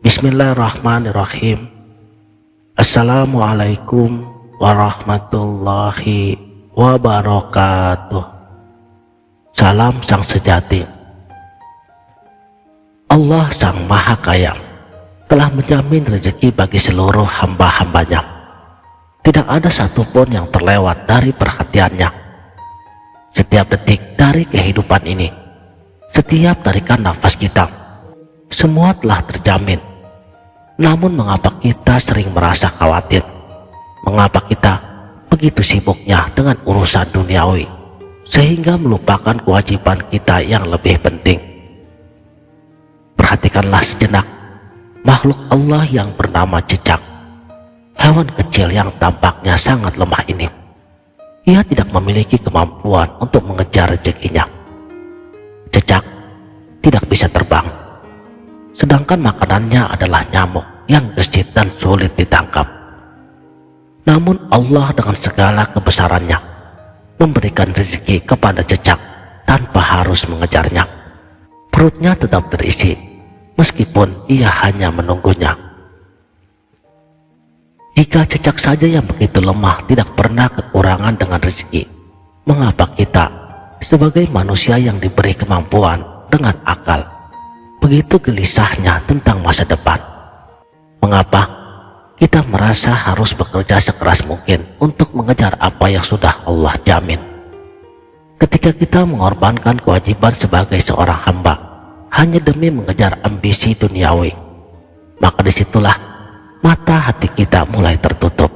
Bismillahirrahmanirrahim. Assalamualaikum warahmatullahi wabarakatuh. Salam sang sejati. Allah sang maha kaya telah menjamin rezeki bagi seluruh hamba-hambanya. Tidak ada satupun yang terlewat dari perhatiannya. Setiap detik dari kehidupan ini, setiap tarikan nafas kita, semua telah terjamin. Namun mengapa kita sering merasa khawatir? Mengapa kita begitu sibuknya dengan urusan duniawi sehingga melupakan kewajiban kita yang lebih penting? Perhatikanlah sejenak makhluk Allah yang bernama cicak, hewan kecil yang tampaknya sangat lemah ini. Ia tidak memiliki kemampuan untuk mengejar rezekinya. Cicak tidak bisa terbang, sedangkan makanannya adalah nyamuk yang gesit dan sulit ditangkap. Namun Allah dengan segala kebesarannya memberikan rezeki kepada cicak tanpa harus mengejarnya. Perutnya tetap terisi meskipun ia hanya menunggunya. Jika cicak saja yang begitu lemah tidak pernah kekurangan dengan rezeki, mengapa kita sebagai manusia yang diberi kemampuan dengan akal begitu gelisahnya tentang masa depan? Mengapa kita merasa harus bekerja sekeras mungkin untuk mengejar apa yang sudah Allah jamin? Ketika kita mengorbankan kewajiban sebagai seorang hamba hanya demi mengejar ambisi duniawi, maka disitulah mata hati kita mulai tertutup.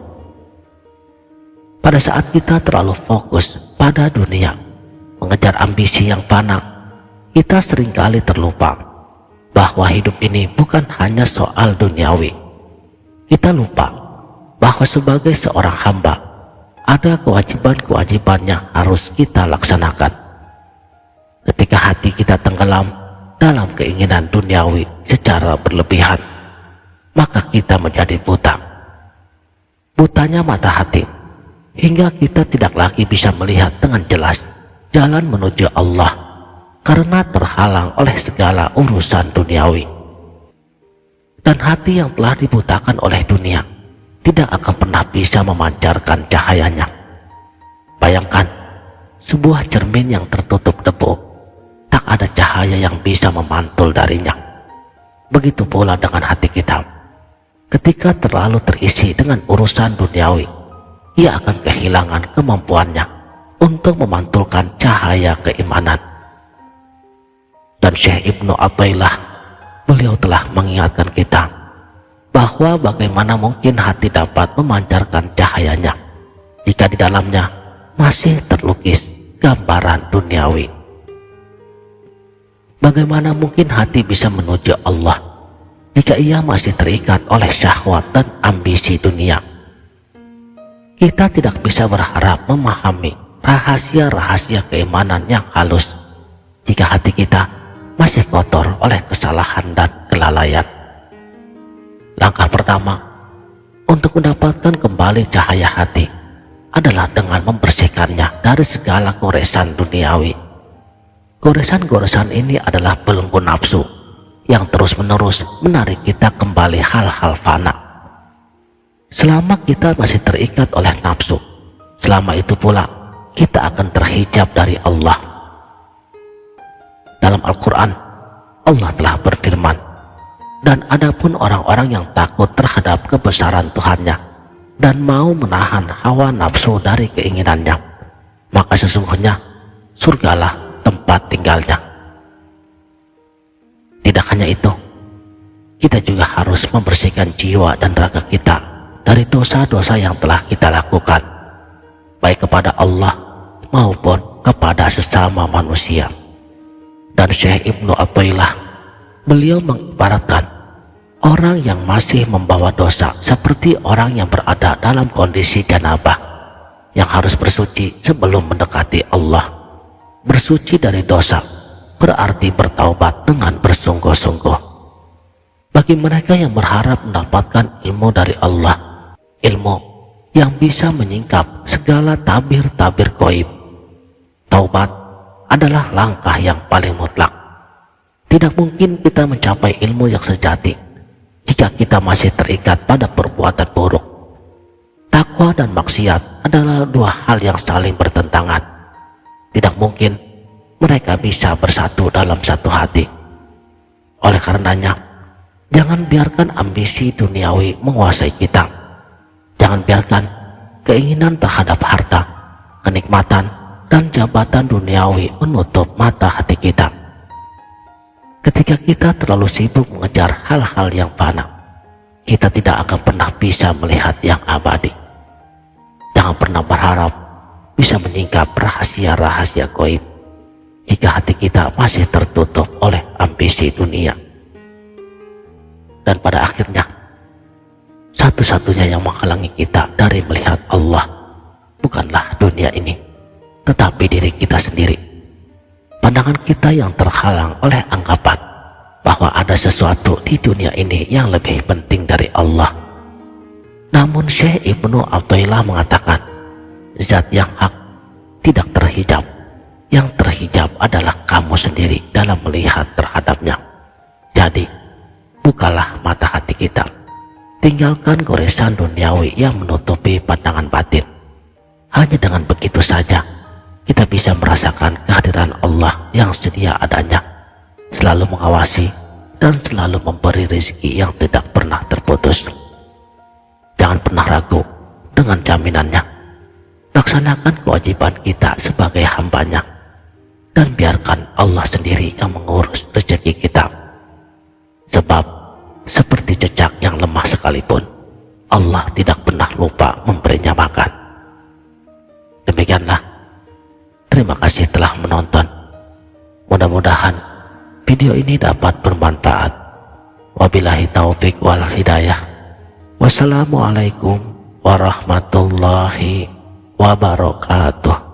Pada saat kita terlalu fokus pada dunia, mengejar ambisi yang fana, kita seringkali terlupa bahwa hidup ini bukan hanya soal duniawi. Kita lupa bahwa sebagai seorang hamba ada kewajiban-kewajiban yang harus kita laksanakan. Ketika hati kita tenggelam dalam keinginan duniawi secara berlebihan, maka kita menjadi buta. Butanya mata hati hingga kita tidak lagi bisa melihat dengan jelas jalan menuju Allah karena terhalang oleh segala urusan duniawi. Dan hati yang telah dibutakan oleh dunia tidak akan pernah bisa memancarkan cahayanya. Bayangkan sebuah cermin yang tertutup debu, tak ada cahaya yang bisa memantul darinya. Begitu pula dengan hati kita. Ketika terlalu terisi dengan urusan duniawi, ia akan kehilangan kemampuannya untuk memantulkan cahaya keimanan. Dan Syekh Ibnu Athaillah, beliau telah mengingatkan kita bahwa bagaimana mungkin hati dapat memancarkan cahayanya jika di dalamnya masih terlukis gambaran duniawi. Bagaimana mungkin hati bisa menuju Allah jika ia masih terikat oleh syahwat dan ambisi dunia? Kita tidak bisa berharap memahami rahasia-rahasia keimanan yang halus jika hati kita masih kotor oleh kesalahan dan kelalaian. Langkah pertama untuk mendapatkan kembali cahaya hati adalah dengan membersihkannya dari segala goresan duniawi. Goresan-goresan ini adalah belenggu nafsu yang terus-menerus menarik kita kembali hal-hal fana. Selama kita masih terikat oleh nafsu, selama itu pula kita akan terhijab dari Allah. Dalam Al-Quran, Allah telah berfirman, dan adapun orang-orang yang takut terhadap kebesaran Tuhannya dan mau menahan hawa nafsu dari keinginannya, maka sesungguhnya surgalah tempat tinggalnya. Tidak hanya itu, kita juga harus membersihkan jiwa dan raga kita dari dosa-dosa yang telah kita lakukan, baik kepada Allah maupun kepada sesama manusia. Dan Syekh Ibnu Athaillah, beliau mengibaratkan orang yang masih membawa dosa seperti orang yang berada dalam kondisi janabah yang harus bersuci sebelum mendekati Allah. Bersuci dari dosa berarti bertaubat dengan bersungguh-sungguh. Bagi mereka yang berharap mendapatkan ilmu dari Allah, ilmu yang bisa menyingkap segala tabir-tabir gaib, taubat adalah langkah yang paling mutlak. Tidak mungkin kita mencapai ilmu yang sejati jika kita masih terikat pada perbuatan buruk. Takwa dan maksiat adalah dua hal yang saling bertentangan. Tidak mungkin mereka bisa bersatu dalam satu hati. Oleh karenanya, jangan biarkan ambisi duniawi menguasai kita. Jangan biarkan keinginan terhadap harta, kenikmatan, dan jabatan duniawi menutup mata hati kita. Ketika kita terlalu sibuk mengejar hal-hal yang fana, kita tidak akan pernah bisa melihat yang abadi. Jangan pernah berharap bisa menyingkap rahasia-rahasia gaib jika hati kita masih tertutup oleh ambisi dunia. Dan pada akhirnya, satu-satunya yang menghalangi kita dari melihat Allah bukanlah dunia ini, tetapi diri kita sendiri. Pandangan kita yang terhalang oleh anggapan bahwa ada sesuatu di dunia ini yang lebih penting dari Allah. Namun Syekh Ibnu Athaillah mengatakan, zat yang hak tidak terhijab. Yang terhijab adalah kamu sendiri dalam melihat terhadapnya. Jadi, bukalah mata hati kita. Tinggalkan goresan duniawi yang menutupi pandangan batin. Hanya dengan begitu saja, kita bisa merasakan kehadiran Allah yang sedia adanya, selalu mengawasi dan selalu memberi rezeki yang tidak pernah terputus. Jangan pernah ragu dengan jaminannya. Laksanakan kewajiban kita sebagai hambanya, dan biarkan Allah sendiri yang mengurus rezeki kita. Sebab seperti cecak yang lemah sekalipun, Allah tidak pernah lupa memberinya makan. Demikianlah. Terima kasih telah menonton. Mudah-mudahan video ini dapat bermanfaat. Wabillahi taufik wal hidayah. Wassalamualaikum warahmatullahi wabarakatuh.